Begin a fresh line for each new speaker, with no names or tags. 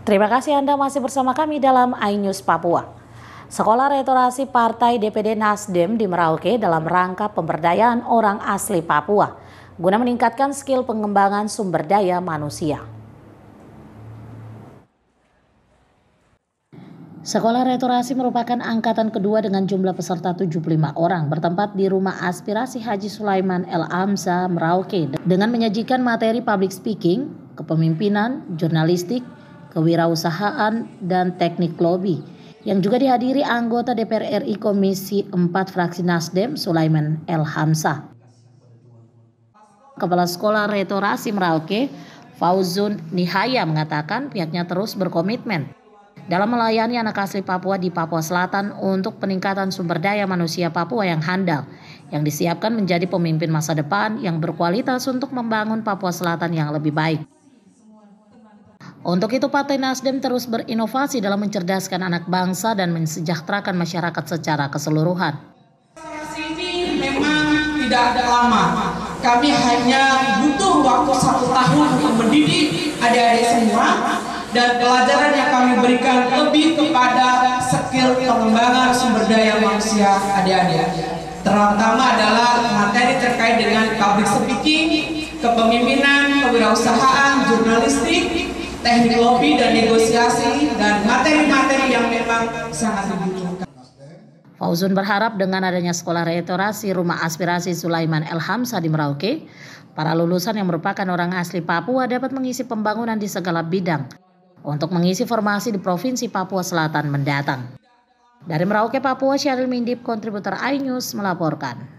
Terima kasih Anda masih bersama kami dalam iNews Papua. Sekolah Restorasi Partai DPD Nasdem di Merauke dalam rangka pemberdayaan orang asli Papua guna meningkatkan skill pengembangan sumber daya manusia. Sekolah Restorasi merupakan angkatan kedua dengan jumlah peserta 75 orang bertempat di Rumah Aspirasi Haji Sulaiman El Hamzah Merauke dengan menyajikan materi public speaking, kepemimpinan, jurnalistik, kewirausahaan, dan teknik lobby yang juga dihadiri anggota DPR RI Komisi 4 Fraksi Nasdem Sulaiman El Hamzah. Kepala Sekolah Restorasi Merauke, Fauzun Nihaya mengatakan pihaknya terus berkomitmen dalam melayani anak asli Papua di Papua Selatan untuk peningkatan sumber daya manusia Papua yang handal, yang disiapkan menjadi pemimpin masa depan yang berkualitas untuk membangun Papua Selatan yang lebih baik. Untuk itu Partai Nasdem terus berinovasi dalam mencerdaskan anak bangsa dan mensejahterakan masyarakat secara keseluruhan.
Ini memang tidak ada lama. Kami hanya butuh waktu 1 tahun untuk mendidik adik-adik semua. Dan pelajaran yang kami berikan lebih kepada skill pengembangan sumber daya manusia adik-adik. Terutama adalah materi terkait dengan public speaking, kepemimpinan, kewirausahaan, jurnalistik, teknik lobby dan negosiasi, dan materi-materi yang memang sangat dibutuhkan.
Fauzun berharap dengan adanya Sekolah Restorasi Rumah Aspirasi Sulaiman El Hamzah di Merauke, para lulusan yang merupakan orang asli Papua dapat mengisi pembangunan di segala bidang untuk mengisi formasi di Provinsi Papua Selatan mendatang. Dari Merauke, Papua, Syahril Mindip, kontributor iNews melaporkan.